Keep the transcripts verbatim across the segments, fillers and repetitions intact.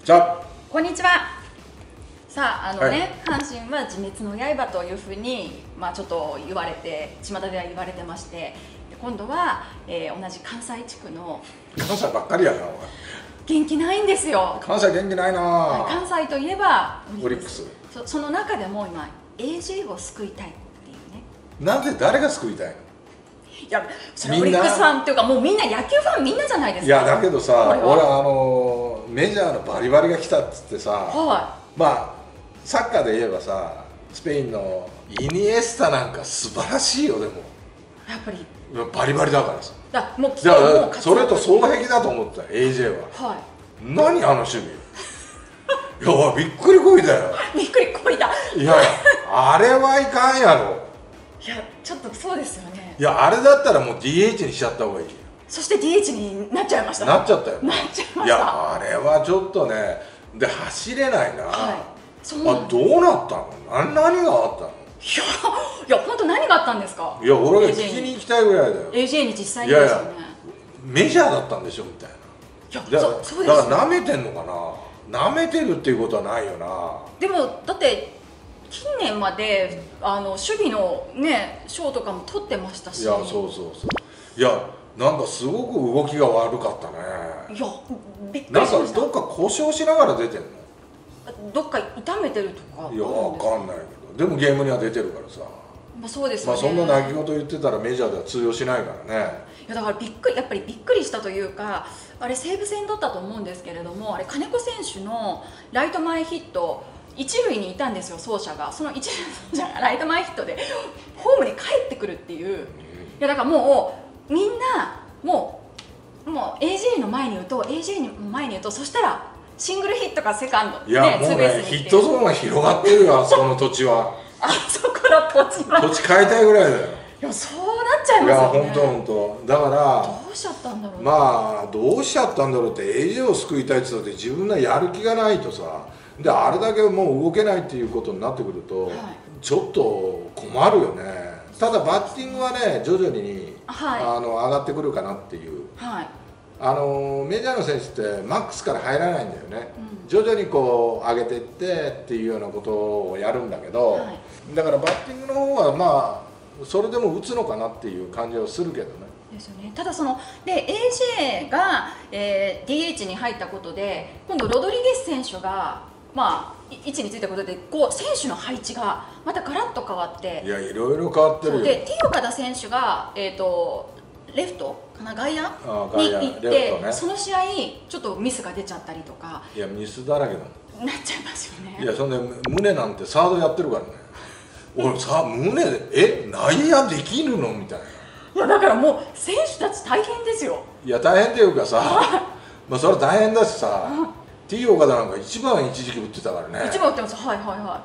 さあ、 こんにちは。さあ、あのね、 はい、 阪神は自滅の刃というふうに、まあ、ちょっと言われて、巷では言われてまして、今度は、えー、同じ関西地区の関西ばっかりやな、お前。 元気ないんですよ。 関西元気ないな、 はい、関西といえばオリックス。 そ, その中でも今 エージェー を救いたいっていうね。 なんで誰が救いたいの？ いや、それオリックスファンっていうか、もうみんな野球ファンみんなじゃないですか。 いやだけどさ、俺はあのメジャーのバリバリが来たっつってさ、 はい、 まあサッカーで言えばさ、スペインのイニエスタなんか素晴らしいよ。でもやっぱりバリバリだからさ。 だもうだからそれと双璧だと思ってた エージェー は。 はい、 何あの守備いやびっくりこいだよ。 びっくりこいだ。 いやあれはいかんやろ。 いやちょっとそうですよね。 いやあれだったらもう ディーエイチ にしちゃった方がいい。 そして ディーエイチ になっちゃいました。 なっちゃったよ。 なっちゃいました。 いやあれはちょっとね、で走れないな。 はい。そうなんあ、どうなったの？何何があったの？ いやいや本当何があったんですか？ いや俺が聞きに行きたいぐらいだよ。 エージェー に実際にですよね。 いやいやメジャーだったんでしょみたいな。 いやそそうですよ。 だから舐めてんのかな。舐めてるっていうことはないよな。 でもだって近年まであの守備のね賞とかも取ってましたし。 いやそうそうそう。いやなんかすごく動きが悪かったね。 いやびっくりしました。 なんかどっか故障しながら出てんの？ どっか痛めてるとか。 いやわかんないけど、でもゲームには出てるからさ。 まあそうですよね。 まあそんな泣き言言ってたらメジャーでは通用しないからね。 いやだからびっくりやっぱりびっくりしたというか、あれ西武戦だったと思うんですけれども、あれ金子選手のライト前ヒット、一塁にいたんですよ走者が。その一塁の走者がライト前ヒットでホームに帰ってくるっていう。いやだからもうみんなもうもう エージェー の前に打とう エージェー の前に打とう、そしたらシングルヒットかセカンド、ね、 いやもうねヒットゾーンが広がってるよ、あそこの土地は。 あそこの土地は土地買いたいぐらいだよ。 いやそうなっちゃいますよね。 いや本当本当だからどうしちゃったんだろう。 まあどうしちゃったんだろうって、 エージェー を救いたいって言ったって自分のやる気がないとさ、であれだけもう動けないっていうことになってくると、はい、ちょっと困るよね。ただバッティングはね徐々に、はい、あの上がってくるかなっていう、はい、あのメジャーの選手ってマックスから入らないんだよね、うん、徐々にこう上げていってっていうようなことをやるんだけど、はい、だからバッティングの方はまあそれでも打つのかなっていう感じはするけどね。 ですよね。ただそので エージェー が、えー、ディーエイチ に入ったことで今度ロドリゲス選手がまあ位置についたことでこう選手の配置がまたガラッと変わって、 いやいろいろ変わってるよ。 で T 岡田選手が、えー、とレフトかな外野に行って、ね、その試合ちょっとミスが出ちゃったりとか。 いやミスだらけだもん。 なっちゃいますよね。 いやそんで宗なんてサードやってるからね。俺さ宗え内野できるのみたいな。 いやだからもう選手たち大変ですよ。 いや大変っていうかさまあそれは大変だしさT 岡田なんか一番一時期打ってたからね。 一番打ってます。はいはいはい。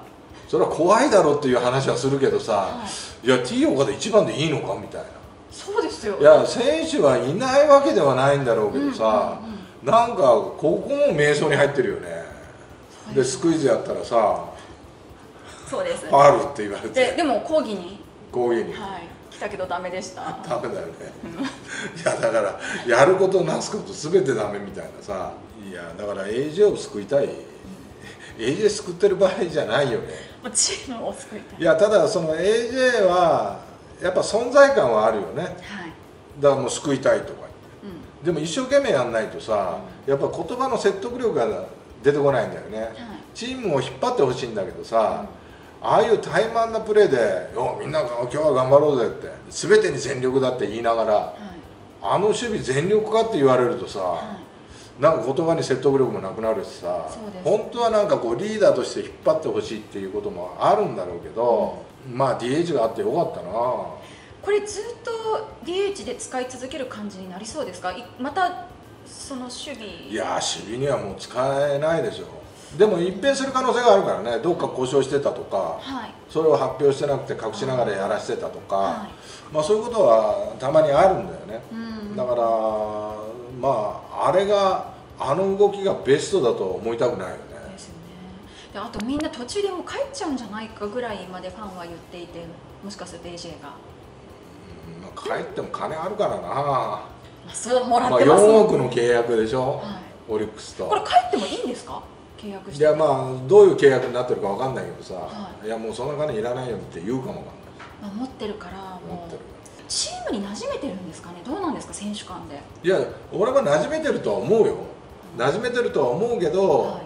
それは怖いだろうっていう話はするけどさ、はい、いや T 岡田一番でいいのかみたいな。 そうですよ。 いや選手はいないわけではないんだろうけどさ、うんうんうん、なんかここも瞑想に入ってるよね。でスクイズやったらさそうです、 ファールって言われて、 ででも抗議に抗議に、 はい、来たけどダメでした。 ダメだよねいやだからやることなすこと全てダメみたいなさ。いやだから エージェー を救いたい、うん、エージェー 救ってる場合じゃないよね。 チームを救いたい。 いやただその エージェー はやっぱ存在感はあるよね、はい、だからもう救いたいとか、うん、でも一生懸命やんないとさ、うん、やっぱ言葉の説得力が出てこないんだよね、はい、チームを引っ張ってほしいんだけどさ、うん、ああいう怠慢なプレーで「よみんな今日は頑張ろうぜ」って全てに全力だって言いながら、はい、あの守備全力かって言われるとさ、はい、なんか言葉に説得力もなくなるしさ、本当はなんかこうリーダーとして引っ張ってほしいっていうこともあるんだろうけど、うん、まあ ディーエイチ があってよかったな。これずっと ディーエイチ で使い続ける感じになりそうですか？またその守備。 いや守備にはもう使えないでしょ。でも一変する可能性があるからね。どっか故障してたとか、はい、それを発表してなくて隠しながらやらしてたとか、はい、まあそういうことはたまにあるんだよね、うん、だからまああれがあの動きがベストだとは思いたくないよね。 ですよね。であとみんな途中でもう帰っちゃうんじゃないかぐらいまでファンは言っていて、もしかすると エージェー が、 うん、まあ、帰っても金あるからな、まあ、そうもらってます、 まあ、よんおくの契約でしょ、はい、オリックスと。 これ帰ってもいいんですか？ 契約して。 いや、まあどういう契約になってるかわかんないけどさ、 はい、 いやもうそんな金いらないよって言うかもわかんない。 まあ、持ってるからもう持ってる。 チームに馴染めてるんですかね。どうなんですか、選手間で。 いや、俺は馴染めてるとは思うよ、馴染めてるとは思うけど、はい、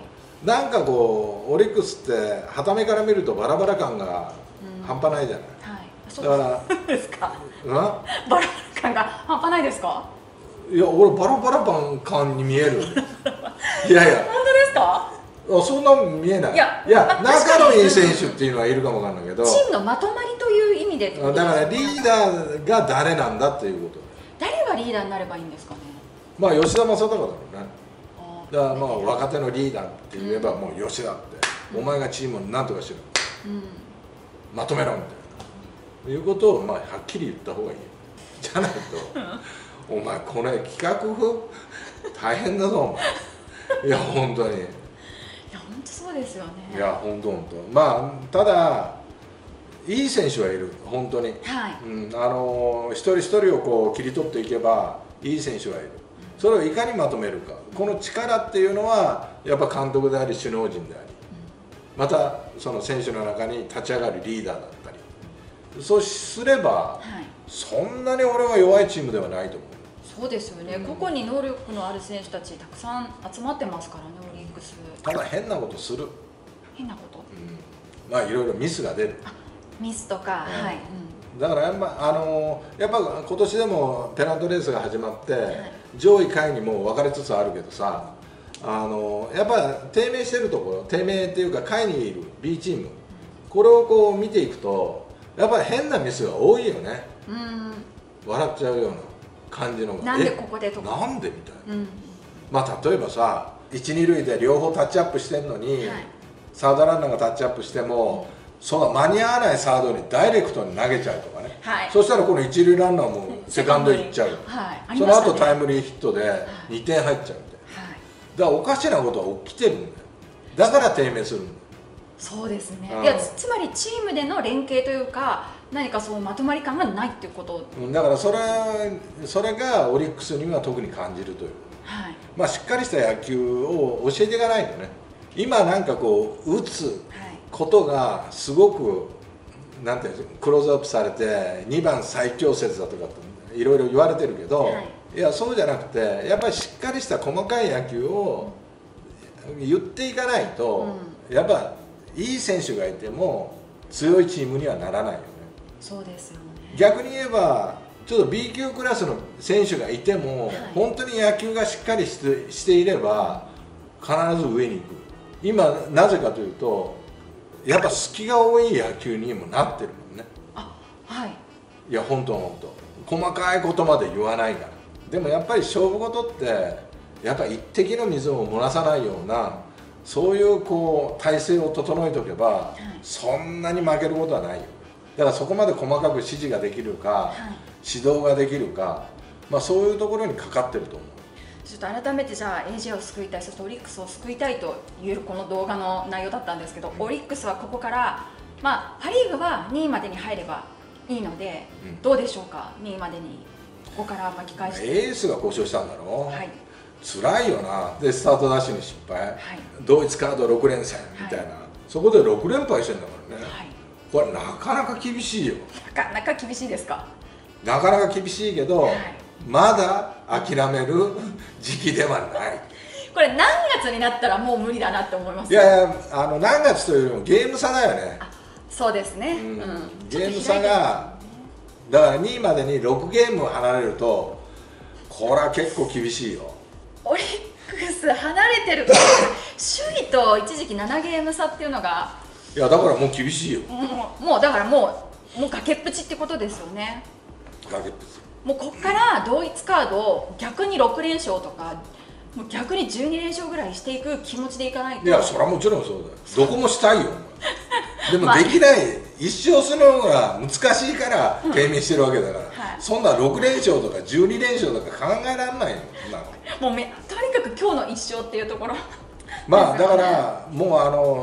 なんかこうオリックスってはためから見るとバラバラ感が半端ないじゃない、 うん、はい、 だからそうですか、 うん、 バラバラ感が半端ないですか。 いや、俺バラバラ感に見えるいやいや、 本当ですか。 あ、そんな見えない。いや、いや、まあ、仲のいい選手っていうのはいるかもわかんないけど、 チームのまとまりという意味でだからリーダーが誰なんだっていうこと。 誰がリーダーになればいいんですかね。 まあ吉田正尚だろうね。だからまあ若手のリーダーって言えばもう吉田って、うん、お前がチームをなんとかしろ、うん、まとめろみたいないうことをまあはっきり言った方がいいよ。じゃないとお前これ企画大変だぞお前。いや本当に。いや本当そうですよね。 いや本当本当。まあただいい選手はいる本当に。はい。うん、あの一人一人をこう切り取っていけばいい選手はいる。それをいかにまとめるか。この力っていうのはやっぱ監督であり首脳陣であり、またその選手の中に立ち上がるリーダーだったり。そうすれば、はい、そんなに俺は弱いチームではないと思う。 そうですよね、うん、個々に能力のある選手たちたくさん集まってますからね、オリックス。 ただ変なことする。 変なこと、 うん、まあいろいろミスが出る。 あ、ミスとか、うん、はい、 うん、だからやっぱ、あのー、やっぱ今年でもペナントレースが始まって、はい、上位下位にもう分かれつつあるけどさ、あのー、やっぱ低迷してるところ、低迷っていうか下位にいる B チーム、うん、これをこう見ていくとやっぱり変なミスが多いよね。うん、笑っちゃうような感じのが、 なんでここでとか、 なんでみたいな、うん、まあ例えばさ、いち、に塁で両方タッチアップしてんのに、はい、サードランナーがタッチアップしても、うん、その間に合わないサードにダイレクトに投げちゃうとかね、はい、そしたらこの一塁ランナーもセカンド行っちゃう、はい、その後タイムリーヒットでにてん入っちゃうみたいな、はい、だからおかしなことは起きてるんだよ。だから低迷するんだよ。 そうですね、うん、いやつまりチームでの連携というか何かそうまとまり感がないっていうこと、 うん、だからそれそれがオリックスには特に感じるという、はい、まあしっかりした野球を教えていかないとね。今なんかこう打つことがすごくなんていうの、クローズアップされてにばん最強説だとかっていろいろ言われてるけど、はい、いやそうじゃなくてやっぱりしっかりした細かい野球を言っていかないと、うん、やっぱいい選手がいても強いチームにはならないよね。 そうですよね。 逆に言えばちょっと ビー 級クラスの選手がいても、はい、本当に野球がしっかりして、していれば必ず上に行く。今なぜかというとやっぱ隙が多い野球にもなってるもんね。 あ、はい。 いや本当本当細かいことまで言わないから。でもやっぱり勝負事ってやっぱ一滴の水も漏らさないようなそういうこう体制を整えておけば、はい、そんなに負けることはないよ。だからそこまで細かく指示ができるか、はい、指導ができるか、まあ、そういうところにかかってると思う。 ちょっと改めてじゃあ エージェー を救いたい、そしてオリックスを救いたいというこの動画の内容だったんですけど、うん、オリックスはここから、まあ、パ・リーグはにいまでに入ればいいので、うん、どうでしょうか、にいまでにここから巻き返して。 エースが故障したんだろう、はい、辛いよな。でスタートダッシュに失敗、はい、同一カードろく連戦みたいな、はい、そこでろく連敗してんだからね、はい、これなかなか厳しいよ。 なかなか厳しいですか。 なかなか厳しいけど、はい、まだ諦める時期ではない。 これ何月になったらもう無理だなって思います。 いやいや、あの何月というよりもゲーム差だよね。 あ、そうですね、うんうん、ゲーム差がだからにいまでにろくゲーム離れるとこれは結構厳しいよ。 オリックス離れてるから首位と一時期ななゲーム差っていうのが、 いやだからもう厳しいよ。 もう、もうだからもうもう崖っぷちってことですよね。 崖っぷち。 もうこっから同一カードを逆にろく連勝とかもう逆にじゅうに連勝ぐらいしていく気持ちでいかないと。 いやそれはもちろんそうだよ。どこもしたいよでもできない、一勝するのが難しいから低迷してるわけだから、うん、はい、そんなろく連勝とかじゅうに連勝とか考えられないよ。 もうめとにかく今日のいっ勝っていうところまあだからもうあの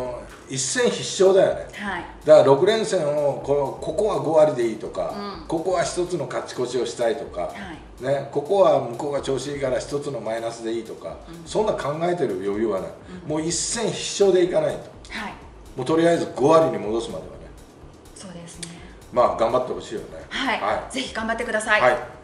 一戦必勝だよね、 はい、 だからろく連戦をこのここはご割でいいとか、うん、ここはひとつの勝ち越しをしたいとか、はいね、ここは向こうが調子いいからひとつのマイナスでいいとか、うん、そんな考えてる余裕はない、うん、もう一戦必勝でいかないと、はい、もうとりあえずご割に戻すまではね。 そうですね、 まあ頑張ってほしいよね。 はい、はい、ぜひ頑張ってください。 はい。